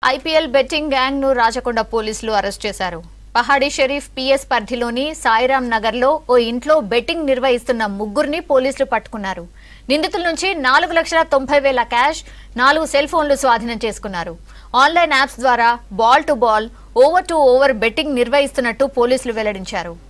IPL betting gang ను రాచకొండ పోలీసులు arrest చేశారు. పహాడిషరీఫ్ PS పరిధిలోని సాయిరామ్ నగర్ లో ఓ ఇంట్లో బెట్టింగ్ నిర్వహిస్తున్న ముగ్గురిని పోలీసులు పట్టుకున్నారు. నిందితుల నుంచి 4,90,000 క్యాష్, 4 సెల్ ఫోన్లు స్వాధీనం చేసుకున్నారు. ఆన్లైన్ యాప్స్ ద్వారా ball to ball, over to over betting నిర్వహిస్తున్నట్టు పోలీసులు వెల్లడించారు.